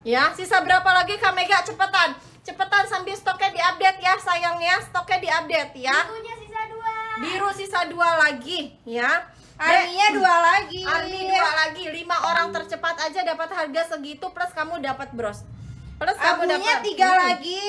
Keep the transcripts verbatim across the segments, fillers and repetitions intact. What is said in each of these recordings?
Ya, sisa berapa lagi Kak Mega? Cepetan. Cepetan sambil stoknya diupdate ya sayangnya. Stoknya diupdate ya. Birunya sisa dua. Biru sisa dua lagi ya. Arminya dua lagi. Armi dua lagi. Lima orang tercepat aja dapat harga segitu plus kamu dapat bros. Plus kamu Abunya dapat tiga hmm. lagi.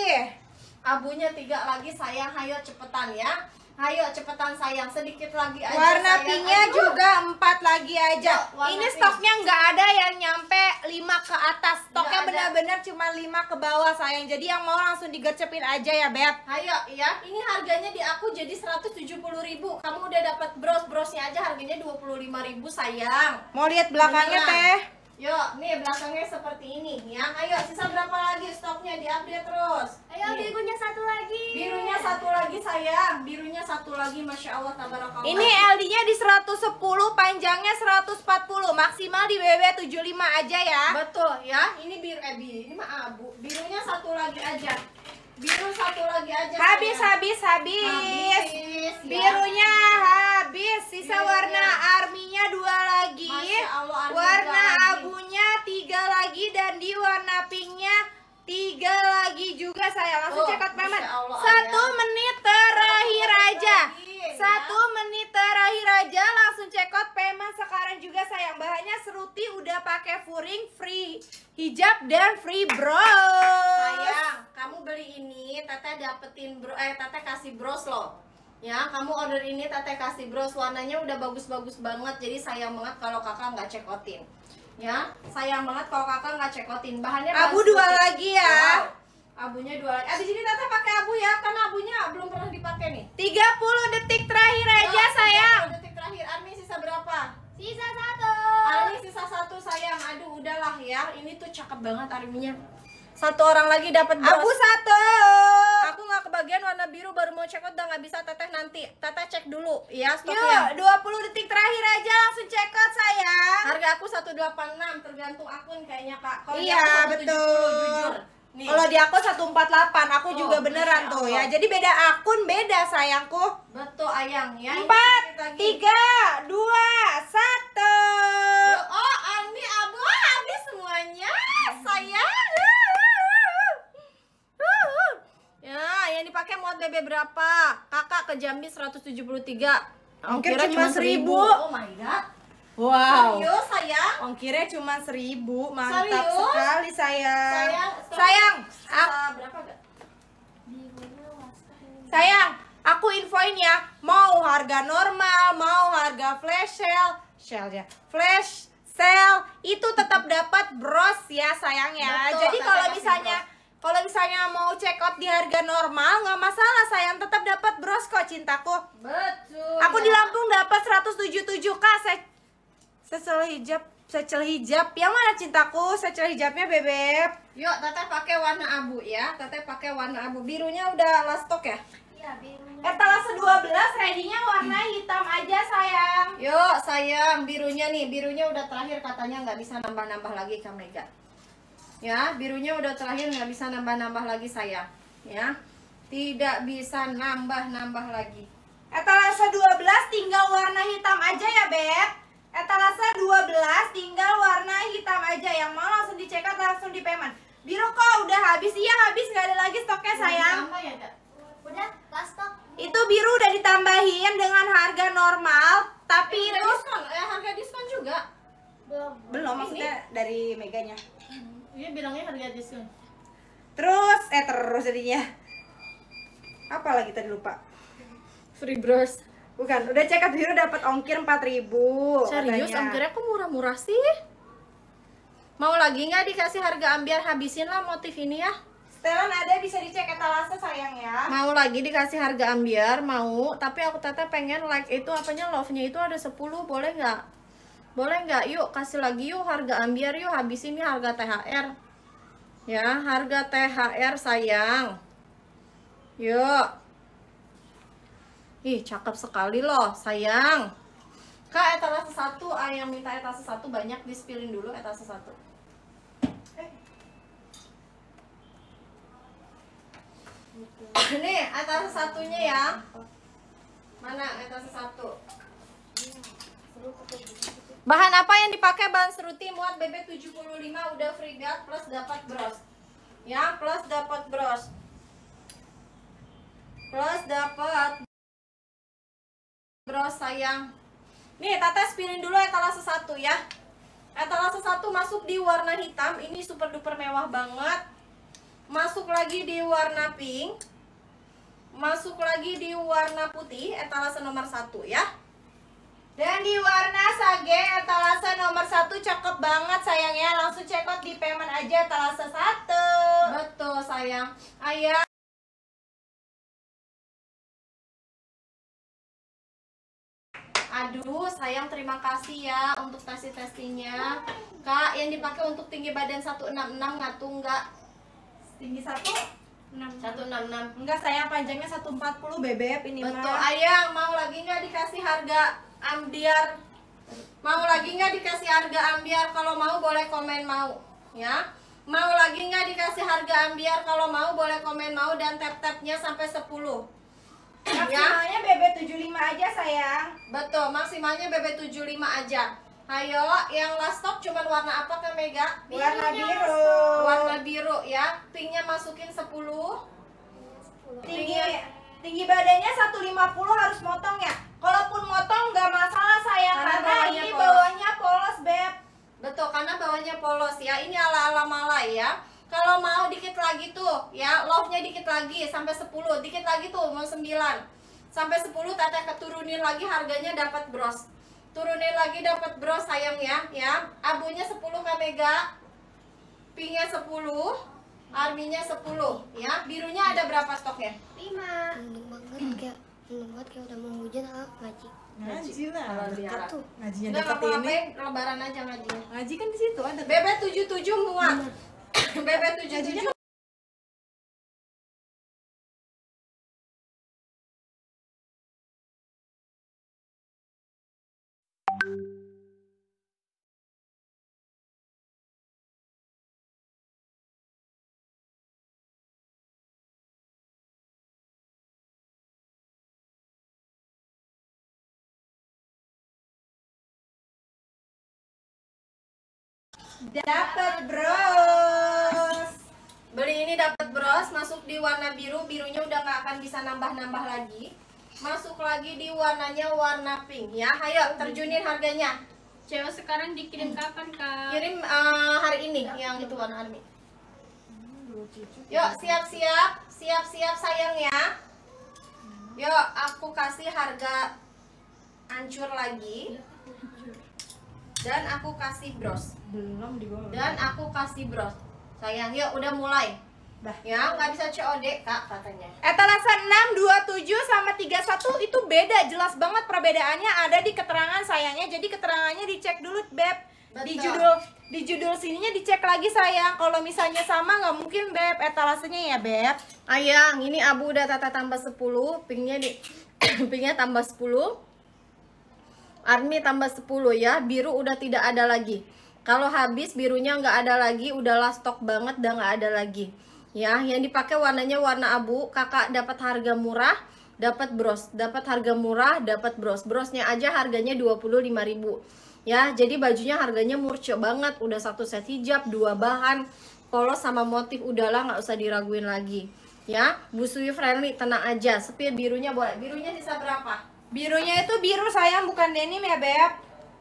Abunya tiga lagi sayang. Ayo cepetan ya. Ayo cepetan sayang, sedikit lagi aja. Warna sayang. pinknya Aduh. juga empat lagi aja. Yuk, warna Ini pink. stoknya nggak ada yang nyampe lima ke atas. Nggak Stoknya ada. benar-benar cuma lima ke bawah sayang. Jadi yang mau langsung digercepin aja ya Beb. Ayo ya, ini harganya di aku jadi seratus tujuh puluh ribu. Kamu udah dapat bros-brosnya aja harganya dua puluh lima ribu sayang. Mau lihat belakangnya Beneran. Teh? Yuk, nih belakangnya seperti ini ya. Ayo, sisa berapa lagi stoknya diupdate terus. Ayo Nih. birunya satu lagi. Birunya satu lagi sayang. Birunya satu lagi, masya Allah tabarakallah. Ini L D-nya di seratus sepuluh, panjangnya seratus empat puluh, maksimal di W W tujuh puluh lima aja ya. Betul ya. Ini biru eh biru, ini mah abu. Birunya satu lagi aja. Biru satu lagi aja. Habis, sayang. habis, habis. Habis, ya. Birunya habis. Sisa Birunya. warna arminya dua lagi. Masya Allah, armi Warna dua lagi. abunya tiga lagi dan di warna pinknya tiga lagi juga saya langsung Oh, cekat payment. Masya Allah, Satu Ayah. menit terakhir Satu aja. lagi, ya. Satu menit terakhir aja langsung cekot payment sekarang juga sayang. Bahannya seruti udah pakai furing, free hijab dan free bros. Sayang, kamu beli ini, Teteh dapetin bro, eh Teteh kasih bros loh. Ya, kamu order ini Teteh kasih bros, warnanya udah bagus-bagus banget. Jadi sayang banget kalau kakak nggak cekotin. Ya, sayang banget kalau kakak nggak cekotin. Bahannya Abu bahan dua putih. lagi ya. Wow. Abunya dua lagi. Abis ini Teteh pakai abu ya, karena abunya belum pernah dipakai nih. tiga puluh detik terakhir aja Yuk, sayang. tiga puluh detik terakhir. Armi sisa berapa? Sisa satu. Armi sisa satu sayang. Aduh, udahlah ya. Ini tuh cakep banget Arminya. Satu orang lagi dapat bros. Abu satu. Aku nggak kebagian warna biru, baru mau check out, udah nggak bisa. Teteh nanti Teteh cek dulu ya Yuk, stoknya. dua puluh detik terakhir aja langsung check out sayang. Harga aku seratus delapan puluh enam tergantung akun kayaknya Kak. Kalau di Iya, aku seratus tujuh puluh, betul. jujur. Nih. Kalau di aku seratus empat puluh delapan, aku Oh, juga beneran Masya tuh Allah. ya. Jadi beda akun, beda sayangku. Betul ayang ya. Ini Empat, sedikit lagi. tiga, dua, satu. Yuk, oh, Armi abu habis semuanya. Sayang. Ya, yang dipakai muat B B berapa? Kakak ke Jambi seratus tujuh puluh tiga. Ongkir Ongkirnya cuma seribu. Oh my god. Wow. Serius sayang? Ongkirnya cuma seribu, mantap Serius? sekali sayang. Sayang, Sayang, Sisa ak- berapa gak? Birunya waspada. sayang, aku infoin ya, mau harga normal, mau harga flash sale, sale ya, flash sale itu tetap dapat bros ya sayang ya. Betul, Jadi Teteh kalau kasih misalnya kalau misalnya mau check out di harga normal nggak masalah sayang, tetap dapat bros kok cintaku. Betul. Aku ya. di Lampung dapat seratus tujuh puluh tujuh kak. Saya secel hijab, secel hijab. Yang mana cintaku? Secel hijabnya bebek. Yuk, Teteh pakai warna abu ya. Teteh pakai warna abu. Birunya udah last stock ya? Iya, birunya. Etalase dua belas ready-nya warna hitam aja sayang. Yuk, sayang, birunya nih. Birunya udah terakhir katanya nggak bisa nambah-nambah lagi Kak Mega. Ya, birunya udah terakhir nggak bisa nambah-nambah lagi sayang. Ya, tidak bisa nambah-nambah lagi. Etalase dua belas tinggal warna hitam aja ya beb. Etalase dua belas tinggal warna hitam aja. Yang mau langsung dicekat langsung di payment. Biru kok udah habis. Iya habis, nggak ada lagi stoknya sayang. Tambah ya, Kak? Udah, last stock. Itu biru udah ditambahin dengan harga normal. Tapi Udah itu diskon, eh, harga diskon juga. Belum. belum, maksudnya dari Meganya. Iya bilangnya harga diskon. Terus, eh terus jadinya. Apa lagi tadi lupa? Free bros. Bukan, udah cekat biru dapat ongkir empat ribu. Serius, katanya. ongkirnya kok murah-murah sih? Mau lagi nggak dikasih harga ambiar, habisin lah motif ini ya. Setelan ada bisa dicek etalase sayang ya. Mau lagi dikasih harga ambiar, mau. Tapi aku teteh pengen like itu apanya love-nya itu ada sepuluh, boleh nggak? Boleh nggak? Yuk kasih lagi yuk harga ambiar yuk, habisin nih harga T H R. Ya, harga T H R sayang. Yuk. Ih, cakep sekali loh, sayang. Kak, etalase satu, ah, yang minta etalase satu banyak, di-spillin dulu etalase satu. Nih, etalase satunya ya. Mana etalase satu? Bahan apa yang dipakai? Bahan seruti, muat B B tujuh puluh lima, udah free belt plus dapat bros. Ya, plus dapat bros. Plus dapat bros sayang. Nih, Tata spinin dulu etalase satu ya. Etalase satu masuk di warna hitam, ini super duper mewah banget. Masuk lagi di warna pink. Masuk lagi di warna putih, etalase nomor satu ya. Dan di warna sage etalase nomor satu cakep banget sayangnya. Langsung check out di payment aja etalase satu. Betul sayang. Ayah. Aduh sayang, terima kasih ya untuk testing-testingnya. Kak, yang dipakai untuk tinggi badan seratus enam puluh enam ngatung nggak? Tinggi satu seratus enam puluh enam. enggak sayang, panjangnya seratus empat puluh bebek ini Betul mah. ayang, mau lagi nggak dikasih harga ambiar? Mau lagi nggak dikasih harga ambiar? Kalau mau boleh komen mau ya. Mau lagi nggak dikasih harga ambiar? Kalau mau boleh komen mau, dan tap-tapnya sampai sepuluh. Maksimalnya B B tujuh puluh lima aja sayang. Betul, maksimalnya B B tujuh puluh lima aja. Ayo, yang last stock cuman warna apa Kak Mega? Warna biru. Warna biru ya. Pinknya masukin sepuluh. Tinggi tinggi badannya seratus lima puluh, harus motong ya. Kalaupun motong nggak masalah sayang, Karena karena bawahnya ini polos. bawahnya polos beb. Betul, karena bawahnya polos ya. Ini ala-ala Malay ya. Kalau mau dikit lagi tuh ya, love-nya dikit lagi sampai sepuluh. Dikit lagi tuh mau sembilan. Sampai sepuluh Tata keturunin lagi, harganya dapat bros. Turunin lagi dapat bros sayang ya, ya. Abunya sepuluh Kak Mega. Pinknya sepuluh, arminya sepuluh ya. Birunya ada berapa stoknya? lima. Mendung banget kayak mendung banget kayak udah mau hujan ah ngaji. Ngaji lah, Halal dekat biara. tuh. Ngajinya Nggak dekat ini. ngapa-ngapain, lebaran aja ngajinya. Ngaji kan di situ ada. B B tujuh puluh tujuh muat. B B tujuh puluh tujuh. Dapat bros. Beli ini dapat bros, masuk di warna biru, birunya udah nggak akan bisa nambah-nambah lagi. Masuk lagi di warnanya warna pink ya. Ayo terjunin harganya. Cewek sekarang dikirim kapan kak? Kirim eh, hari ini yang itu warna army. Yuk siap-siap, siap-siap sayang ya. Yuk aku kasih harga hancur lagi. Dan aku kasih bros. Belum di bawah. Dan aku kasih bros. Sayang, yuk udah mulai. Dah. Ya, nggak bisa C O D Kak katanya. Etalase enam, dua puluh tujuh sama tiga puluh satu itu beda, jelas banget perbedaannya ada di keterangan sayangnya. Jadi keterangannya dicek dulu beb. Di Betul. judul di judul sininya dicek lagi sayang. Kalau misalnya sama nggak mungkin beb etalasenya ya beb. Ayang, ini abu udah Tata tambah sepuluh, pinknya di pinknya tambah sepuluh. Army tambah sepuluh ya, biru udah tidak ada lagi. Kalau habis birunya nggak ada lagi, udahlah stok banget, udah nggak ada lagi. Ya, yang dipakai warnanya warna abu, kakak dapat harga murah, dapat bros, dapat harga murah, dapat bros. Brosnya aja harganya dua puluh lima ribu. Ya, jadi bajunya harganya murce banget, udah satu set hijab, dua bahan, polos sama motif, udahlah nggak usah diraguin lagi. Ya, busui friendly, tenang aja. Sepia birunya boleh. Birunya sisa berapa? Birunya itu biru sayang, bukan denim ya beb.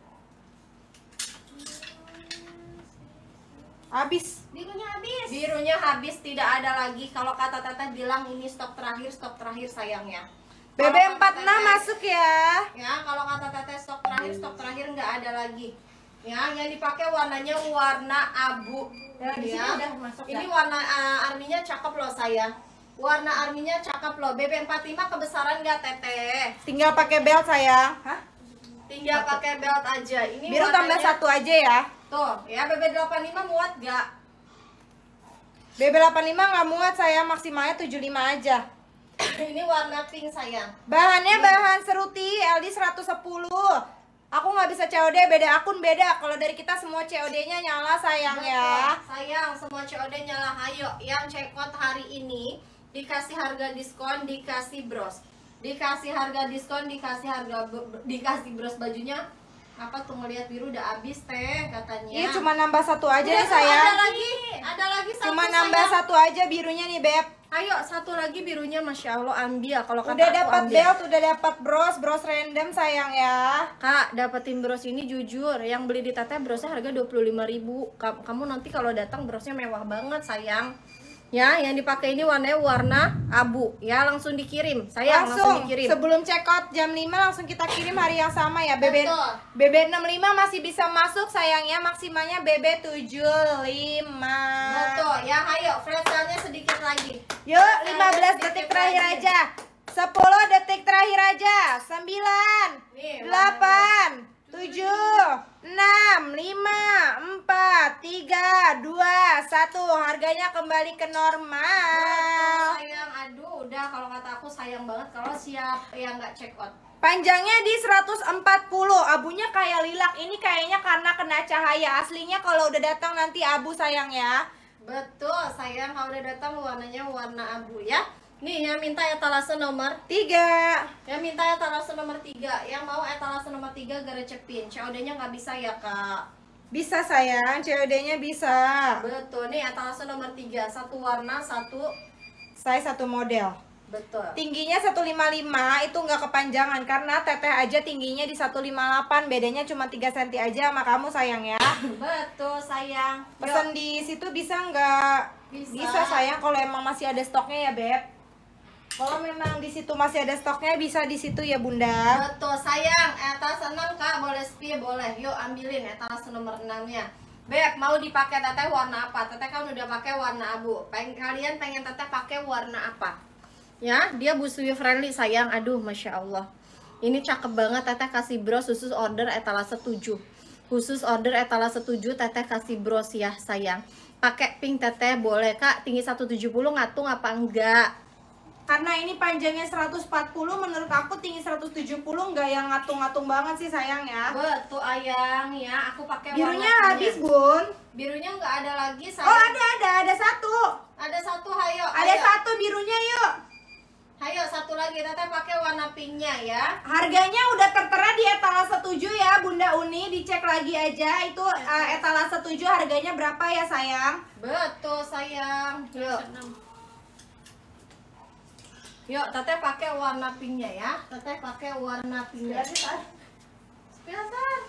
Habis. Birunya habis. Birunya habis, tidak ada lagi. Kalau kata Tata bilang ini stok terakhir, stok terakhir sayangnya. B B empat puluh enam masuk ya. Ya, kalau kata Tata stok terakhir, stok terakhir nggak ada lagi. Ya, yang dipakai warnanya warna abu. Ya, di sini Ya. udah masuk Ini ya. warna uh, arminya cakep loh sayang. Warna arminya cakep loh. B B empat puluh lima kebesaran nggak Teteh? Tinggal pakai belt sayang. Hah? Tinggal pakai belt aja. Ini Biru tambah warnanya- satu aja ya. Tuh, ya B B delapan puluh lima muat gak? B B delapan puluh lima nggak muat sayang, maksimalnya tujuh puluh lima aja. Ini warna pink sayang. Bahannya bahan seruti L D seratus sepuluh. Aku nggak bisa C O D, beda akun beda. Kalau dari kita semua C O D-nya nyala sayang ya. Betul, sayang, semua C O D nyala. Ayo, yang check out hari ini dikasih harga diskon, dikasih bros. Dikasih harga diskon, dikasih harga dikasih bros bajunya. Apa tuh ngelihat biru udah habis teh katanya. Iya, cuma nambah satu aja Udah, nih sayang. Ada lagi, ada lagi satu. Cuma nambah sayang. satu aja birunya nih, Beb. Ayo satu lagi birunya, masya Allah ambil. Kalau kata Udah aku dapat ambil. belt, udah dapat bros, bros random sayang ya. Kak, dapetin bros ini jujur, yang beli di Teteh brosnya harga dua puluh lima ribu. Ka- Kamu nanti kalau datang brosnya mewah banget sayang. Ya, yang dipakai ini warnanya warna abu. Ya, langsung dikirim. Sayang, langsung, Langsung, dikirim. sebelum check out jam lima langsung kita kirim hari yang sama ya. B B Betul. B B enam puluh lima masih bisa masuk sayangnya, maksimalnya B B tujuh puluh lima. Betul. Ya, ayo flash sale-nya sedikit lagi. Yuk, lima belas Sedikit detik terakhir lagi. aja. sepuluh detik terakhir aja. sembilan, Nih, delapan, tujuh, enam, lima, empat, tiga, dua, satu. Harganya kembali ke Betul, normal. sayang, aduh, udah kalau kata aku sayang banget kalau siapa yang nggak check out. Panjangnya di seratus empat puluh, abunya kayak lilac. Ini kayaknya karena kena cahaya. Aslinya kalau udah datang nanti abu sayang ya. Betul, sayang kalau udah datang warnanya warna abu ya. Nih yang minta etalase nomor Tiga. Yang minta etalase nomor tiga. Yang mau etalase nomor tiga gerecepin. C O D-nya nggak bisa ya kak. Bisa sayang, C O D-nya bisa. Betul, nih etalase nomor tiga. Satu warna, satu. Saya satu model. Betul. Tingginya seratus lima puluh lima, itu nggak kepanjangan karena teteh aja tingginya di seratus lima puluh delapan, bedanya cuma tiga sentimeter aja sama kamu sayang ya. Betul sayang. Yuk. Pesan di situ bisa nggak? Bisa. Bisa sayang, kalau emang masih ada stoknya ya Beb. Kalau memang di situ masih ada stoknya bisa di situ ya Bunda. Betul sayang. Etalase enam kak, boleh sepi boleh. Yuk ambilin etalase nomor enam-nya. Beb, mau dipakai teteh warna apa? Teteh kan udah pakai warna abu. Peng kalian pengen teteh pakai warna apa? Ya, dia busui friendly sayang. Aduh, masya Allah. Ini cakep banget. Teteh kasih bros khusus order etalase tujuh. Khusus order etalase tujuh teteh kasih bros ya sayang. Pakai pink teteh boleh kak. Tinggi seratus tujuh puluh ngatung apa enggak? Karena ini panjangnya seratus empat puluh, menurut aku tinggi seratus tujuh puluh nggak yang ngatung-ngatung banget sih sayang ya. Betul ayang ya. Aku pakai Birunya warna habis pinknya. Bun. Birunya nggak ada lagi sayang. Oh ada ada ada satu. Ada satu, hayo. Ada hayo. satu birunya yuk. Hayo satu lagi, teteh pakai warna pinknya ya. Harganya udah tertera di etalase tujuh ya Bunda Uni, dicek lagi aja itu uh, etalase tujuh harganya berapa ya sayang. Betul sayang. Yuk. Yuk, teteh pakai warna pinknya ya. Teteh pakai warna pinknya. Sebentar.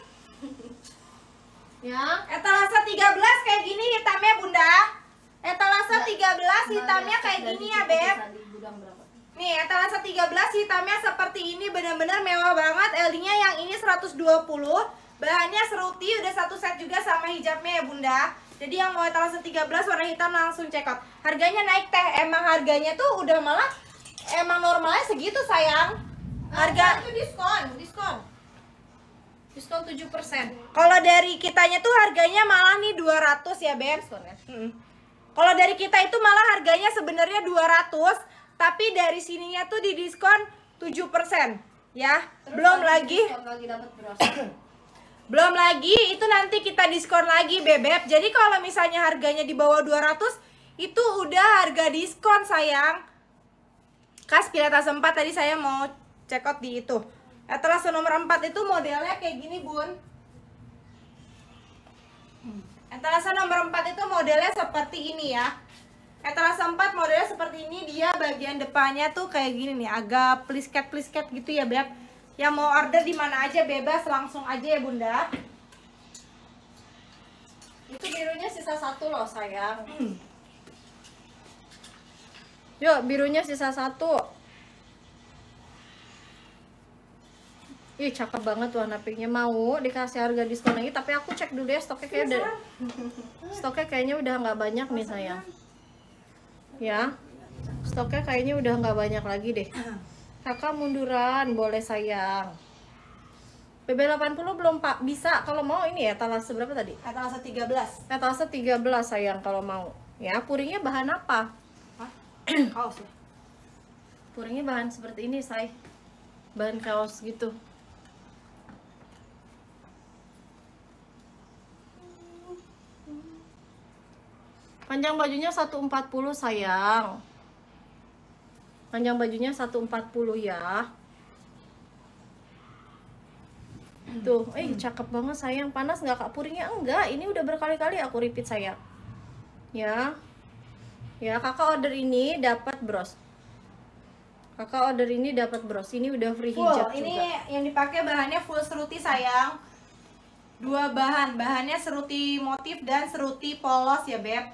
Ya. Etalase tiga belas kayak gini hitamnya Bunda. Etalase tiga belas hitamnya kayak gini ya Beb. Nih etalase tiga belas hitamnya seperti ini, benar-benar mewah banget. L D-nya yang ini seratus dua puluh. Bahannya seruti, udah satu set juga sama hijabnya ya Bunda. Jadi yang mau etalase tiga belas warna hitam langsung check out. Harganya naik teh, emang harganya tuh udah malah emang normalnya segitu sayang. Harga itu diskon, diskon. Diskon tujuh persen. kalau dari kitanya tuh harganya malah nih dua ratus ya Beb. Diskon ya. Hmm. Kalau dari kita itu malah harganya sebenarnya dua ratus, tapi dari sininya tuh di diskon tujuh persen ya. Terus Belum lagi lagi diskon lagi dapat bros. belum lagi itu nanti kita diskon lagi Bebeb. Jadi kalau misalnya harganya di bawah dua ratus itu udah harga diskon sayang. Kas etalase empat tadi saya mau check out di itu. Etalase nomor empat itu modelnya kayak gini Bun. Etalase nomor empat itu modelnya seperti ini ya. Etalase empat modelnya seperti ini, dia bagian depannya tuh kayak gini nih, agak plisket-plisket gitu ya Beb. Yang mau order di mana aja bebas, langsung aja ya Bunda. Itu birunya sisa satu loh sayang. Yuk birunya sisa satu. Ih cakep banget warna pinknya. Mau dikasih harga diskon lagi, tapi aku cek dulu ya stoknya kayak udah stoknya kayaknya udah nggak banyak nih sayang. Ya stoknya kayaknya udah nggak banyak lagi deh. Kakak munduran boleh sayang. B B delapan puluh belum pak bisa. Kalau mau ini ya etalase berapa tadi? Etalase tiga belas. Etalase tiga belas sayang kalau mau. Ya puringnya bahan apa? Hah? Kaos ya? Puringnya bahan seperti ini say. Bahan kaos gitu. Panjang bajunya seratus empat puluh sayang. Panjang bajunya seratus empat puluh ya. Tuh, eh cakep banget sayang. Panas nggak Kak Puringnya? Enggak, ini udah berkali-kali aku repeat sayang. Ya. Ya, Kakak order ini dapat bros. Kakak order ini dapat bros. Ini udah free Full, hijab ini juga. yang dipakai bahannya full seruti sayang. Dua bahan, bahannya seruti motif dan seruti polos ya Beb.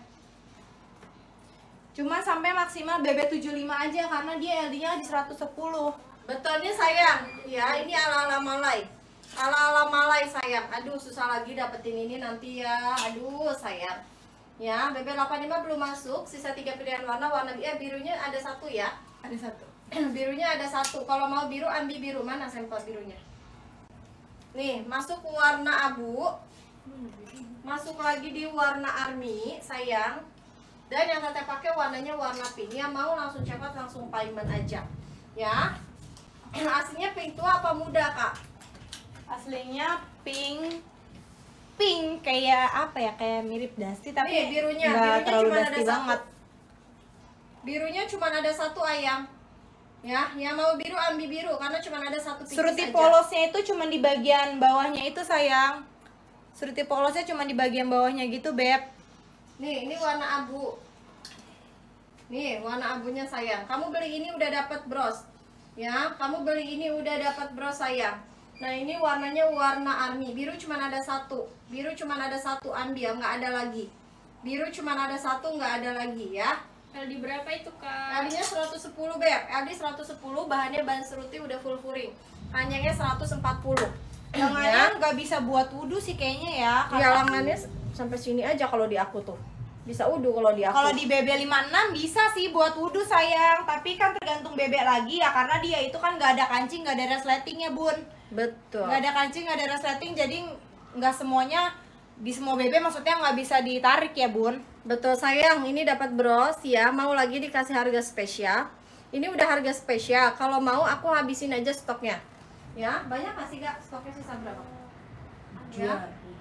Cuma sampai maksimal B B tujuh puluh lima aja karena dia L D-nya di seratus sepuluh. Betulnya sayang. Ya, ini ala-ala Malai. Ala-ala Malai sayang. Aduh, susah lagi dapetin ini nanti ya. Aduh, sayang. Ya, B B delapan puluh lima belum masuk. Sisa tiga pilihan warna. Warna eh, birunya ada satu ya. Ada satu. Birunya ada satu. Kalau mau biru ambil biru. Mana sampel birunya? Nih, masuk warna abu. Masuk lagi di warna army, sayang. Dan yang Teteh pakai warnanya warna pink. Yang mau langsung cepat langsung payment aja. Ya. Aslinya pink tua apa muda, Kak? Aslinya pink. Pink kayak apa ya? Kayak mirip dusty tapi Nih, birunya. nggak Birunya terlalu cuma ada dusty satu. banget. Birunya cuma ada satu ayam. Ya, yang mau biru ambil biru karena cuma ada satu pieces Seruti aja. polosnya itu cuma di bagian bawahnya itu sayang. Seruti polosnya cuma di bagian bawahnya gitu Beb. Nih, ini warna abu. Nih, warna abunya sayang. Kamu beli ini udah dapat bros. Ya, kamu beli ini udah dapat bros sayang. Nah, ini warnanya warna army. Biru cuma ada satu. Biru cuma ada satu ambil, nggak ada lagi. Biru cuma ada satu, nggak ada lagi ya. L D berapa itu kak? L D-nya seratus sepuluh Beb. L D seratus sepuluh, bahannya bahan seruti udah full furing. Panjangnya seratus empat puluh. Lengannya nggak bisa buat wudhu sih kayaknya ya. Ya, lengannya sampai sini aja kalau di aku tuh. Bisa wudhu kalau di aku. Kalau di B B lima puluh enam bisa sih buat wudhu sayang. Tapi kan tergantung bebek lagi ya. Karena dia itu kan nggak ada kancing, nggak ada resletingnya bun. Betul. Nggak ada kancing, nggak ada resleting. Jadi nggak semuanya di semua bebek maksudnya nggak bisa ditarik ya bun. Betul sayang, ini dapat bros ya. Mau lagi dikasih harga spesial. Ini udah harga spesial. Kalau mau aku habisin aja stoknya. Ya, banyak nggak sih Kak? Stoknya sisa berapa? Ya.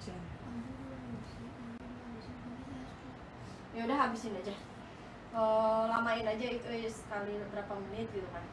Ya udah habisin aja. Eh, lamain aja itu ya, sekali berapa menit gitu kan.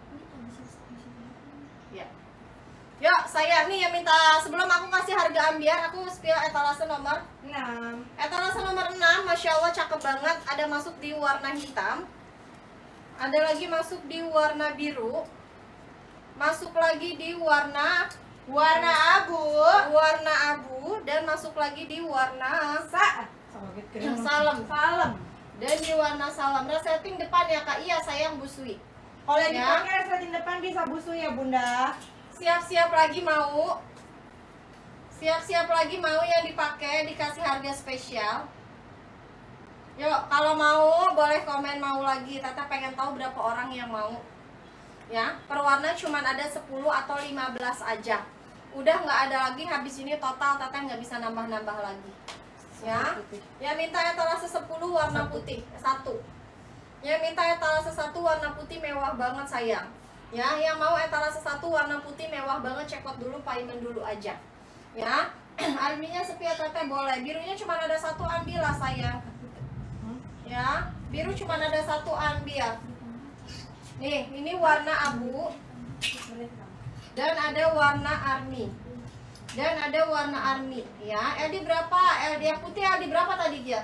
Ya. Yuk, saya nih yang minta sebelum aku kasih harga ambiar, aku spill etalase nomor enam. Etalase nomor enam, Masya Allah cakep banget. Ada masuk di warna hitam. Ada lagi masuk di warna biru. Masuk lagi di warna Warna abu. Warna abu. Dan masuk lagi di warna Sa salem. Salem. Dan di warna salem. Resetting depan ya Kak. Iya sayang busui. Kalau yang Ya. dipakai resleting depan bisa busu ya bunda. Siap-siap lagi mau. Siap-siap lagi mau yang dipakai dikasih harga spesial. Yuk, kalau mau boleh komen mau lagi. Tata pengen tahu berapa orang yang mau. Ya, per warna cuma ada sepuluh atau lima belas aja. Udah nggak ada lagi, habis ini total Tata nggak bisa nambah-nambah lagi. Ya, yang minta etalase sepuluh warna putih satu. Yang minta etalase satu warna putih mewah banget sayang. Ya, yang mau etalase satu warna putih mewah banget, check out dulu, payment dulu aja. Ya, arminya sepi ya Teteh boleh. Birunya cuma ada satu, ambil lah sayang. Ya, biru cuma ada satu, ambil. Nih, ini warna abu. Dan ada warna army. Dan ada warna army. Ya, L D berapa? L D yang putih L D berapa tadi Gia?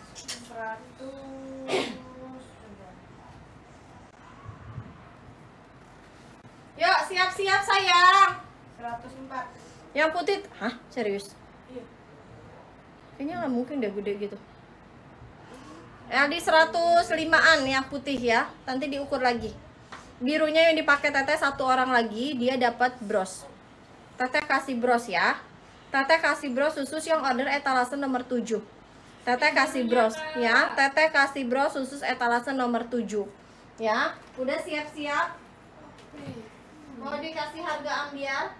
seratus. Yuk, siap-siap sayang. seratus empat. Yang putih, hah? Serius? Iya. Kayaknya nggak mungkin deh gede gitu. L D seratus limaan yang putih ya. Nanti diukur lagi. Birunya yang dipakai Teteh satu orang lagi, dia dapat bros. Teteh kasih bros ya. Teteh kasih bros khusus yang order etalase nomor tujuh. Teteh kasih bros ya. Teteh kasih bros khusus etalase nomor tujuh. Ya, udah siap-siap. Mau dikasih harga ambiar?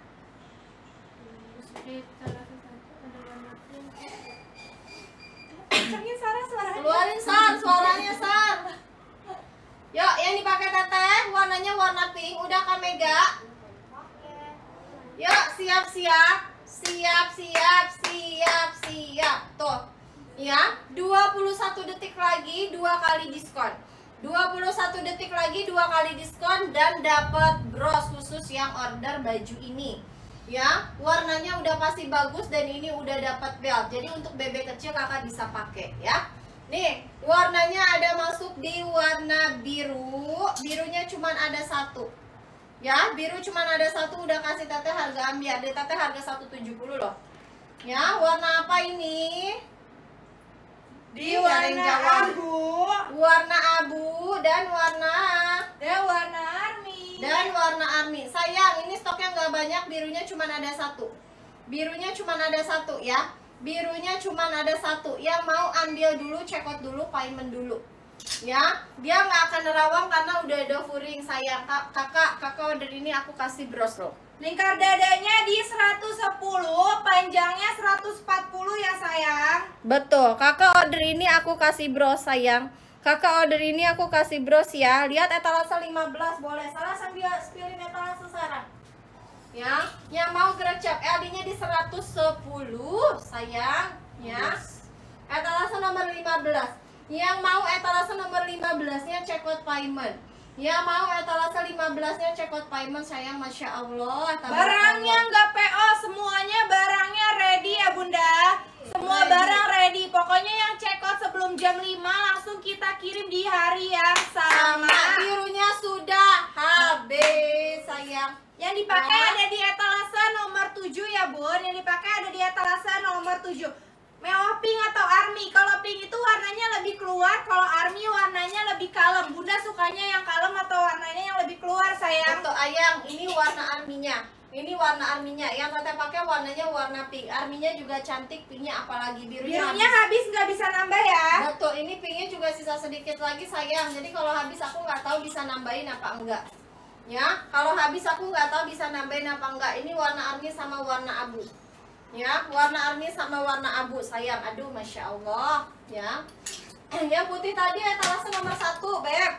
Kencengin Sarah suaranya. Keluarin Sar, suaranya Sar. Yuk, yang dipakai Teteh warnanya warna pink. Udah Kak Mega? Yuk, siap-siap. Siap-siap, siap-siap. Tuh. Ya, dua puluh satu detik lagi dua kali diskon. dua puluh satu detik lagi dua kali diskon dan dapat bros khusus yang order baju ini. Ya, warnanya udah pasti bagus dan ini udah dapat belt. Jadi untuk bebek kecil kakak bisa pakai ya. Nih, warnanya ada masuk di warna biru. Birunya cuman ada satu. Ya, biru cuman ada satu, udah kasih teteh harga ambiar. Di teteh harga seratus tujuh puluh loh. Ya, warna apa ini? Di Ih, nggak ada yang warna jawab. abu Warna abu dan warna dan warna army. dan warna army. Sayang, ini stoknya nggak banyak, birunya cuma ada satu. Birunya cuma ada satu ya. Birunya cuma ada satu. Yang mau ambil dulu, check out dulu, payment dulu. Ya, dia nggak akan nerawang karena udah ada furing. Sayang, Kak- kakak, kakak order ini aku kasih bros loh. Lingkar dadanya di seratus sepuluh, panjangnya seratus empat puluh ya sayang. Betul, kakak order ini aku kasih bros sayang. Kakak order ini aku kasih bros ya. Lihat etalase lima belas boleh. Salah sambil pilih etalase sekarang. Ya, yang mau gercep L D-nya di seratus sepuluh sayang ya. Etalase nomor lima belas. Yang mau etalase nomor lima belas-nya check out payment. Yang mau etalase lima belas-nya check out payment sayang, Masya Allah. Barangnya nggak P O, semuanya barangnya ready ya bunda. Semua Ready. barang ready. Pokoknya yang check out sebelum jam lima langsung kita kirim di hari yang sama. sama. Birunya sudah habis sayang. Yang dipakai Ya. ada di etalase nomor tujuh ya bun. Yang dipakai ada di etalase nomor tujuh. Mewah pink atau army? Kalau pink itu warnanya lebih keluar, kalau army warnanya lebih kalem. Bunda sukanya yang kalem atau warnanya yang lebih keluar sayang? Untuk ayang, ini warna arminya. Ini warna arminya. Yang teteh pakai warnanya warna pink. Arminya juga cantik, pinknya apalagi birunya. Birunya habis nggak bisa nambah ya? Betul, ini pinknya juga sisa sedikit lagi sayang. Jadi kalau habis aku nggak tahu bisa nambahin apa enggak. Ya, kalau habis aku nggak tahu bisa nambahin apa enggak. Ini warna army sama warna abu. Ya, warna army sama warna abu sayang. Aduh, Masya Allah. Ya, yang putih tadi etalase nomor satu, Beb.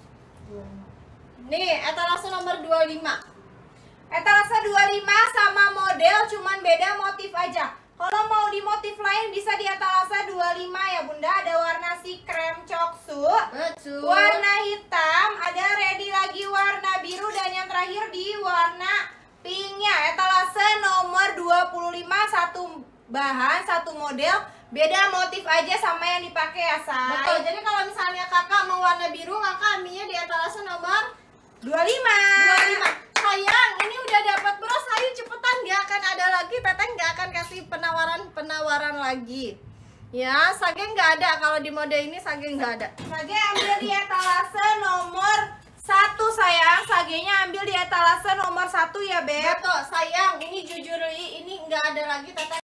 Nih, etalase nomor dua puluh lima. Etalase dua puluh lima sama model cuman beda motif aja. Kalau mau di motif lain bisa di etalase dua puluh lima ya bunda. Ada warna si krem coksu, Betul. warna hitam, ada ready lagi warna biru, dan yang terakhir di warna pinknya. Etalase nomor dua puluh lima, satu bahan, satu model, beda motif aja sama yang dipakai ya say. Betul. Jadi kalau misalnya kakak mau warna biru, kakak ambilnya di etalase nomor dua puluh lima. dua puluh lima. Sayang, ini udah dapat bros, ayo cepetan, nggak akan ada lagi, teteh nggak akan kasih penawaran-penawaran lagi. Ya, sage nggak ada, kalau di mode ini sage nggak ada. Sage ambil di etalase nomor satu sayang. Sagenya ambil di etalase nomor satu ya beb. Betul, sayang, ini jujur ini nggak ada lagi, teteh